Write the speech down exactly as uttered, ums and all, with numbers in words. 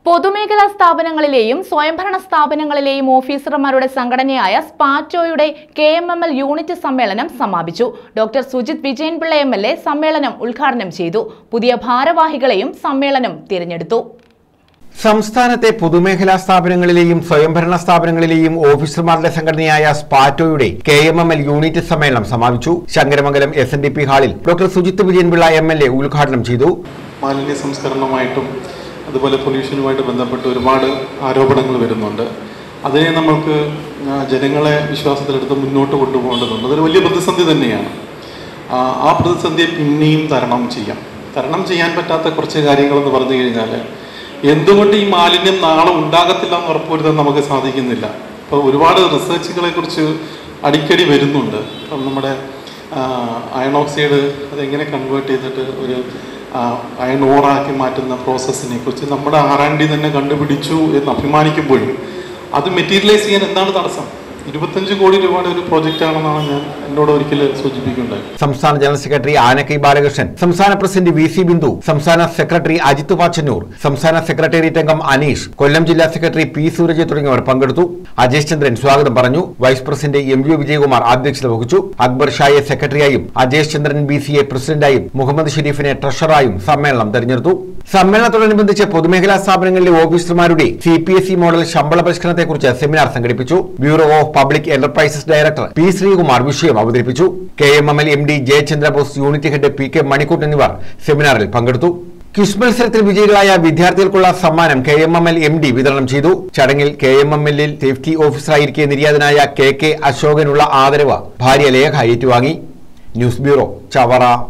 പൊതുമേഖലാ സ്ഥാപനങ്ങളിലെയും സ്വയംഭരണ സ്ഥാപനങ്ങളിലെയും ഓഫീസർമാരുടെ സംഘടനയായ സ്പാറ്റോയുടെ K M M L unit സമ്മേളനം സമാപിച്ചു. Doctor Sujith Vijayanpillai M L A സമ്മേളനം ഉദ്ഘാടനം ചെയ്തു. പുതിയ ഭാരവാഹികളെയും സമ്മേളനം തിരഞ്ഞെടുത്തു. സംസ്ഥാനത്തെ പൊതുമേഖലാ സ്ഥാപനങ്ങളിലെയും സ്വയംഭരണ സ്ഥാപനങ്ങളിലെയും ഓഫീസർമാരുടെ സംഘടനയായ സ്പാറ്റോയുടെ K M M L unit സമ്മേളനം സമാപിച്ചു. Sankaramangalam S N D P ഹാളിൽ doctor Sujith Vijayanpillai M L A ഉദ്ഘാടനം ചെയ്തു. മാലിന്യ സംസ്കരണവുമായിട്ടും അതുപോലെ പൊല്യൂഷനുമായിട്ട് ബന്ധപ്പെട്ട് ഒരുപാട് ആരോപണങ്ങൾ വരുന്നുണ്ട്. അതിനെ നമ്മൾക്ക് ജനങ്ങളെ വിശ്വാസത്തിലെടുത്ത് മുന്നോട്ട് കൊണ്ടുപോകേണ്ടതുണ്ട്. അതൊരു വലിയ പ്രതിസന്ധി തന്നെയാണ്. ആ പ്രതിസന്ധിയെ പിന്നെയും തരണം ചെയ്യാം. തരണം ചെയ്യാൻ പറ്റാത്ത കുറച്ച് കാര്യങ്ങളെന്ന് പറഞ്ഞു കഴിഞ്ഞാൽ, എന്തുകൊണ്ട് ഈ മാലിന്യം നാളെ ഉണ്ടാകത്തില്ല എന്ന് ഉറപ്പുവരുത്താൻ നമുക്ക് സാധിക്കുന്നില്ല. ഇപ്പോൾ ഒരുപാട് റിസർച്ചുകളെ കുറിച്ച് അടിക്കടി വരുന്നുണ്ട്. ഇപ്പം നമ്മുടെ അയൺ ഓക്സൈഡ് അതെങ്ങനെ കൺവേർട്ട് ചെയ്തിട്ട് ഒരു അയൺ ഓറാക്കി മാറ്റുന്ന പ്രോസസ്സിനെ കുറിച്ച് നമ്മുടെ ആർ ആൻഡ് ഡി തന്നെ കണ്ടുപിടിച്ചു എന്ന് അഭിമാനിക്കുമ്പോഴും അത് മെറ്റീരിയലൈസ് ചെയ്യാൻ എന്താണ് തടസ്സം? ഇരുപത്തഞ്ച് കോടി രൂപയുടെ ഒരു പ്രോജക്റ്റ് ആണെന്നാണ് ഞാൻ എന്നോട് ഒരിക്കൽ സൂചിപ്പിക്കുന്നത്. സംസ്ഥാന ജനറൽ സെക്രട്ടറി ആനക്കൈ ബാലകൃഷ്ണൻ, സംസ്ഥാന പ്രസിഡന്റ് വി സി ബിന്ദു, സംസ്ഥാന സെക്രട്ടറി അജിത് പാച്ചന്നൂർ, സംസ്ഥാന സെക്രട്ടേറിയറ്റ് അംഗം അനീഷ്, കൊല്ലം ജില്ലാ സെക്രട്ടറി പി സൂരജ് തുടങ്ങിയവർ പങ്കെടുത്തു. അജേഷ് ചന്ദ്രൻ സ്വാഗതം പറഞ്ഞു. Vice president M U Vijayakumar അധ്യക്ഷത വഹിച്ചു. അക്ബർ ഷായെ സെക്രട്ടറിയായും അജേഷ് ചന്ദ്രൻ ബി സിയെ പ്രസിഡന്റായും മുഹമ്മദ് ഷെരീഫിനെ ട്രഷററായും സമ്മേളനം തെരഞ്ഞെടുത്തു. സമ്മേളനത്തോടനുബന്ധിച്ച് പൊതുമേഖലാ സ്ഥാപനങ്ങളിലെ ഓഫീസർമാരുടെ C P S E model ശമ്പള പരിഷ്കരണത്തെക്കുറിച്ച് സെമിനാർ സംഘടിപ്പിച്ചു. Bureau of public enterprises director P Sreekumar വിഷയം അവതരിപ്പിച്ചു. K M M L M D Jayachandrabose, unit head P K Manikkoot എന്നിവർ സെമിനാറിൽ പങ്കെടുത്തു. ക്വിസ് മത്സരത്തിൽ വിജയികളായ വിദ്യാർത്ഥികൾക്കുള്ള സമ്മാനം K M M L M D വിതരണം ചെയ്തു. ചടങ്ങിൽ കെ എം എം എല്ലിൽ സേഫ്റ്റി ഓഫീസറായിരിക്കെ നിര്യാതനായ കെ കെ അശോകനുള്ള ആദരവ് ഭാര്യ ലേഖ ഏറ്റുവാങ്ങി. News bureau, Chavara.